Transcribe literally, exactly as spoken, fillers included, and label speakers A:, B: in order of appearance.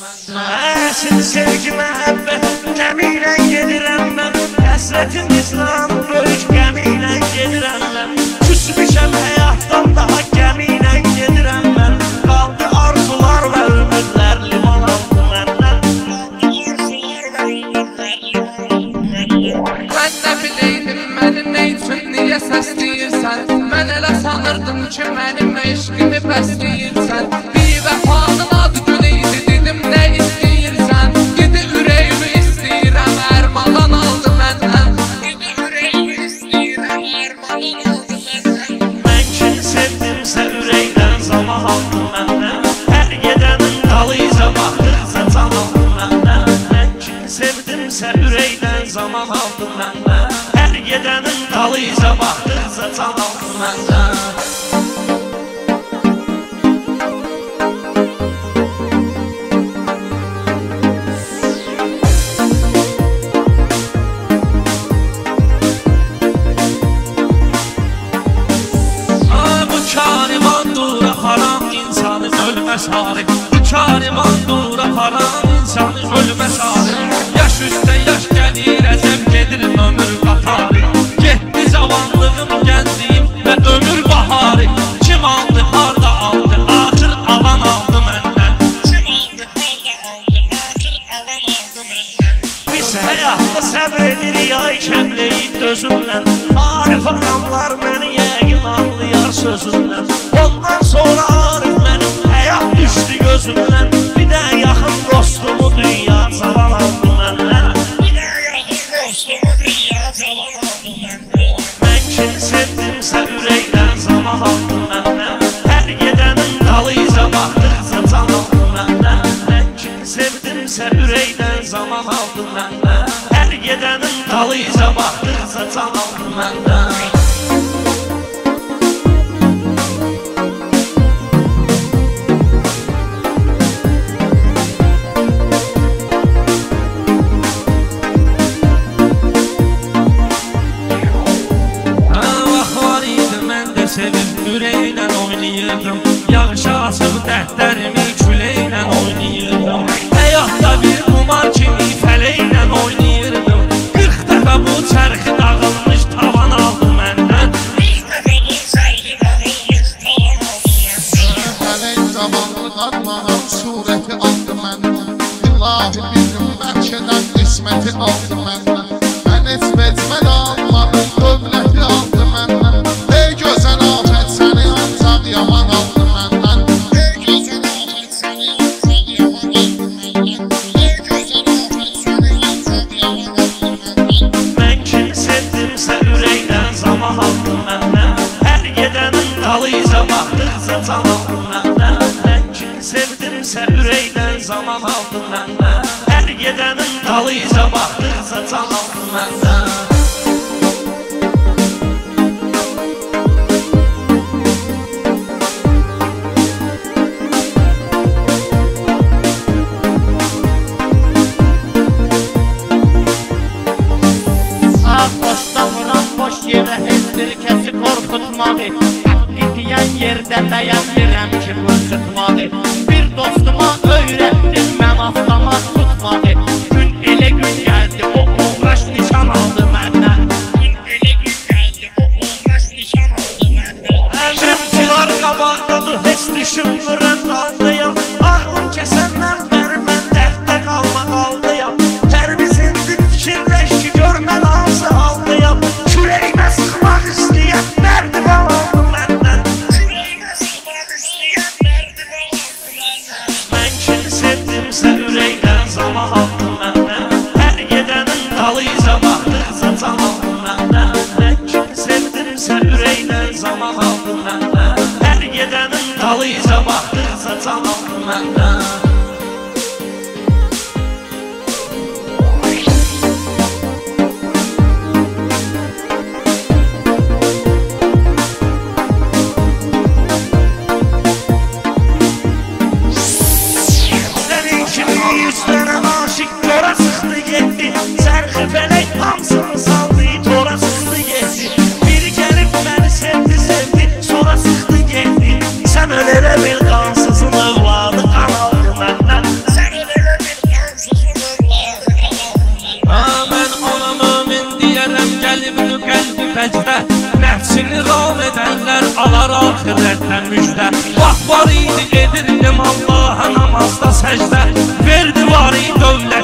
A: Əsil sevgi məhəbbət gəmiylə gedirəm mən, həsrətin İslam böyük gəmiylə gedirəm mən, küsmüşəm həyatdan daha gəmiylə gedirəm mən, qaldı arzular və ümidlər liman aldı məndən.
B: Mən nə biləydim məni nə üçün niyə səsləyirsən, mən elə sanırdım ki mənim eşqimi bəsləyirsən, bir vəfanın adı güneydi dedim nə istəyirsən, gidi ürəyimi istəyirəm ərmağan aldı məndən, gidi ürəyimi istəyirəm ərmağan aldı məndən.
A: Mən kim sevdimsə ürəkdən zaman aldı məndən, hər gedənin dalıyca baxırsa can aldı məndən. Mən kim sevdimsə ürəkdən zaman aldı məndən, hər gedənin dalıyca baxırsa can aldı məndən. Sarı. Bu karimandur aparan insanı ölümə sarı. Yaş üstə yaş gəlir əzəm gedir ömür qatarı. Getdi cavanlığım, gəncliyim və ömür baharı. Kim aldı, harda aldı, axır alan aldı məndən. Kim aldı, harda aldı, axır alan aldı məndən. Biz həyatda səbr edirik ay kəmləyib dözümlə. Arif adamlar məni yəqin anlayar sözümlə. Ondan sonra Arif mənim həyat düşdü gözümdən, bir də yaxın dostumu dünya cavan aldı məndən. Bir də yaxın dostumu dünya cavan aldı məndən. Mən kim sevdimsə ürəkdən zaman aldı məndən, hər gedənin dalıyca baxırsa can aldı məndən. Mən kim sevdimsə ürəkdən zaman aldı məndən, hər gedənin dalıyca baxırsa can aldı məndən. Sevib ürəklə oynayırdım, yağışa açıb dərdlərimi küləklə oynayırdım. Həyatda bir qumar kimi fələklə oynayırdım, qırx dəfə bu çərxi dağılmış tavan aldı məndən. qırx dəfə bu çərxi dağılmış tavan aldı məndən.
C: Fələk zamanlı adlanan surəti aldı məndən, İlahi bizim bəlkədən qisməti aldı məndən. Mən heç vecməl almadım, dövləti aldı məndən. Yaman aldı məndən. Ey gözəl afət səni yansaq yaman aldı məndən. Ey gözəl afət səni yansaq yaman aldı məndən.
A: Mən kim sevdimsə ürəkdən zaman aldı məndən, hər gedənin dalıyca baxırsa can aldı məndən. Mən kim sevdimsə ürəkdən zaman aldı məndən, hər gedənin dalıyca baxırsa can aldı məndən.
D: Yerə esdir kəsi qorxutmağı, haqqı deyən yerdə bəyəndirəm ki qırçıtmağı. Bir dostuma öyrətdim mən avtomat tutmağı, gün elə gün gəldi o uğraş nişan aldı məndən. Gün elə gün gəldi o uğraş nişan aldı məndən.
A: Əmrim sular qabaqdadır, heç düşünmürəm qaldıyam, ağlım kəsəndən bəri mən dərddə qalma qaldıyam. Tərbizindir fikirləş ki gör mən hansı haldıyam, kürəyimə sıxmaq istəyən mərdivan aldı məndən. Kürəyimə sıxmaq istəyən mərdivan aldı məndən. Mən kim sevdimsə ürəkdən zaman aldı məndən, hər gedənin dalıyca baxırsa can aldı məndən. Mən kim sevdimsə ürəkdən zaman aldı məndən, hər gedənin dalıyca baxırsa can aldı məndən. Sərxi fələk hamsını saldı, tora sıxdı getdi. Biri gəlib məni sevdi, sevdi, sonra sıxdı getdi. Sən ölərə bil qansızın övladı qan aldı məndən. Sən ölərə səcdə Nəfsini ram edənlər alar axirətdən müjdə Vaxt var idi edirdim Allaha namazda səcdə Verdi var dövlət